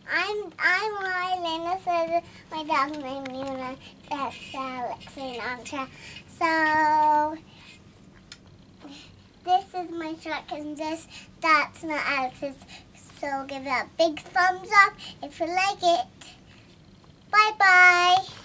I'm Lena, so my dog's named Luna. That's Alex and Antra. So this is my Shopkins. That's not Alex's. So give it a big thumbs up if you like it. Bye bye.